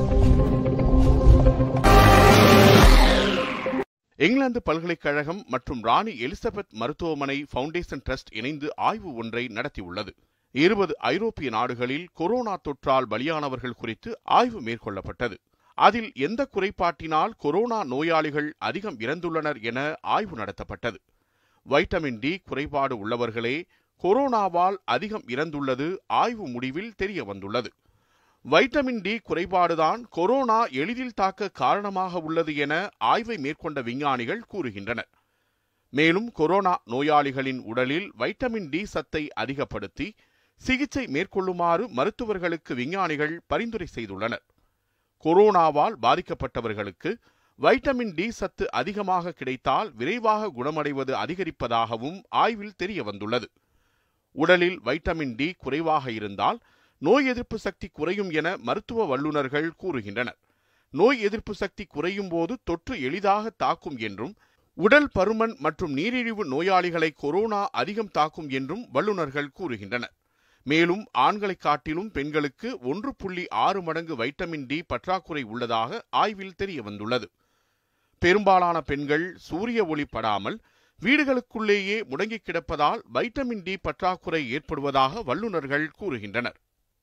இங்கிலாந்து பல்கலைக்கழகம் மற்றும் ராணி எலிசபெத் மருத்துவமனை ஃபவுண்டேஷன் ட்ரஸ்ட் இணைந்து ஆய்வு ஒன்றை நடத்தியுள்ளது. 20 ஐரோப்பிய நாடுகளில் கொரோனா தொற்றால் பலியானவர்கள் குறித்து ஆய்வு மேற்கொள்ளப்பட்டது. அதில் எந்த குறைபாட்டினால் கொரோனா நோயாளிகள் அதிகம் இறந்துள்ளனர் என ஆய்வு நடத்தப்பட்டது. வைட்டமின் டி குறைபாடு உள்ளவர்களே கொரோனாவால் அதிகம் இறந்துள்ளது ஆய்வு முடிவில் தெரிய வந்துள்ளது. வைட்டமின் டி குறைபாடுதான் கொரோனா எளிதில் தாக்க காரணமாக உள்ளது என ஆய்வை மேற்கொண்ட விஞ்ஞானிகள் கூறுகின்றனர். மேலும் கொரோனா நோயாளிகளின் உடலில் வைட்டமின் டி சத்தை அதிகப்படுத்தி சிகிச்சை மேற்கொள்ளுமாறு மருத்துவர்களுக்கு விஞ்ஞானிகள் பரிந்துரை செய்துள்ளனர். கொரோனாவால் பாதிக்கப்பட்டவர்களுக்கு வைட்டமின் டி சத்து அதிகமாக கிடைத்தால் விரைவாக குணமடைவது அதிகரிப்பதாகவும் ஆய்வில் தெரிய வந்துள்ளது. உடலில் வைட்டமின் டி குறைவாக இருந்தால் நோய் எதிர்ப்பு சக்தி குறையும் என மருத்துவ வல்லுநர்கள் கூறுகின்றனர். நோய் எதிர்ப்பு சக்தி குறையும் போது தொற்று எளிதாக தாக்கும் என்றும், உடல் பருமன் மற்றும் நீரிழிவு நோயாளிகளை கொரோனா அதிகம் தாக்கும் என்றும் வல்லுநர்கள் கூறுகின்றனர். மேலும் ஆண்களை காட்டிலும் பெண்களுக்கு 1.6 மடங்கு வைட்டமின் டி பற்றாக்குறை உள்ளதாக ஆய்வில் தெரிய வந்துள்ளது. பெரும்பாலான பெண்கள் சூரிய ஒளி படாமல் வீடுகளுக்குள்ளேயே முடங்கி கிடப்பதால் வைட்டமின் டி பற்றாக்குறை ஏற்படுவதாக வல்லுநர்கள் கூறுகின்றனர்.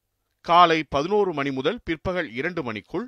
காலை 11 மணி முதல் பிற்பகல் 2 மணிக்குள்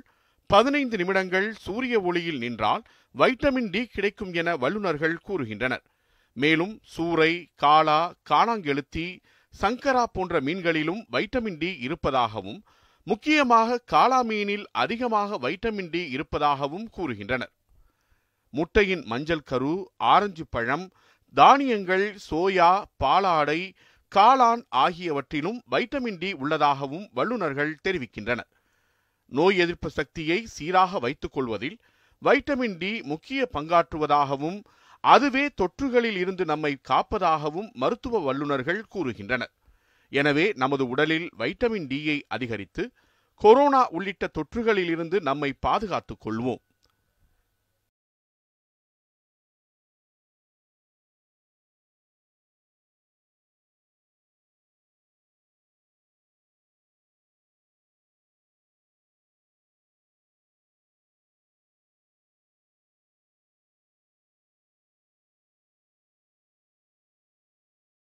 15 நிமிடங்கள் சூரிய ஒளியில் நின்றால் வைட்டமின் டி கிடைக்கும் என வல்லுநர்கள் கூறுகின்றனர். மேலும் சூறை, காளா, காணாங்கெழுத்தி, சங்கரா போன்ற மீன்களிலும் வைட்டமின் டி இருப்பதாகவும், முக்கியமாக காளா மீனில் அதிகமாக வைட்டமின் டி இருப்பதாகவும் கூறுகின்றனர். முட்டையின் மஞ்சள் கரு, ஆரஞ்சு பழம், தானியங்கள், சோயா, பாலாடை, காளான் ஆகியவற்றிலும் வைட்டமின் டி உள்ளதாகவும் வல்லுநர்கள் தெரிவிக்கின்றனர். நோய் எதிர்ப்பு சக்தியை சீராக வைத்துக் கொள்வதில் வைட்டமின் டி முக்கிய பங்காற்றுவதாகவும், அதுவே தொற்றுகளில் இருந்து நம்மை காப்பதாகவும் மருத்துவ வல்லுநர்கள் கூறுகின்றனர். எனவே நமது உடலில் வைட்டமின் டியை அதிகரித்து கொரோனா உள்ளிட்ட தொற்றுகளில் இருந்து நம்மை பாதுகாத்துக் கொள்வோம்.